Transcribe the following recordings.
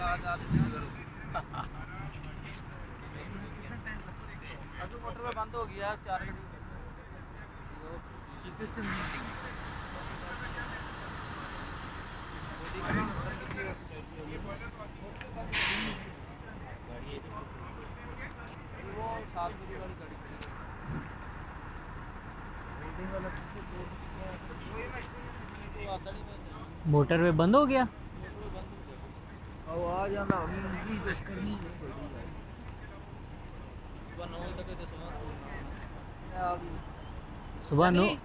Motor में बंद हो गया 4 घंटे। वो 7 बजे वाली गाड़ी मोटर वे बंद हो गया। आवाज आंदा होगी कुछ करनी है सुबह 9।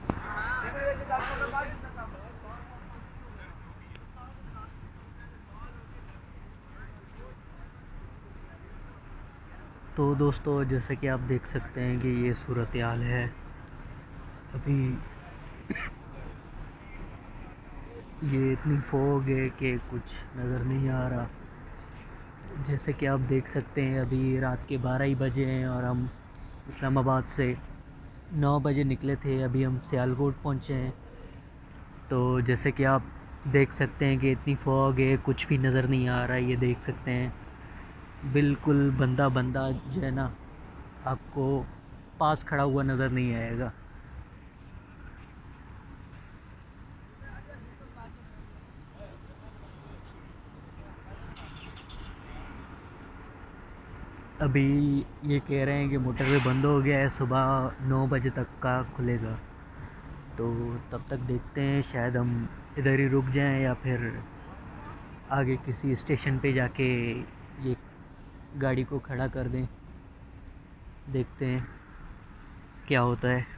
तो दोस्तों जैसे कि आप देख सकते हैं कि ये सूरत हाल है अभी। ये इतनी फॉग है कि कुछ नज़र नहीं आ रहा। जैसे कि आप देख सकते हैं अभी रात के 12 ही बजे हैं और हम इस्लामाबाद से 9 बजे निकले थे। अभी हम सियालकोट पहुँचे हैं। तो जैसे कि आप देख सकते हैं कि इतनी फॉग है, कुछ भी नज़र नहीं आ रहा है। ये देख सकते हैं बिल्कुल बंदा बंदा जो है ना, आपको पास खड़ा हुआ नज़र नहीं आएगा। अभी ये कह रहे हैं कि मोटरवे बंद हो गया है, सुबह 9 बजे तक का खुलेगा। तो तब तक देखते हैं, शायद हम इधर ही रुक जाएं या फिर आगे किसी स्टेशन पे जाके ये गाड़ी को खड़ा कर दें। देखते हैं क्या होता है।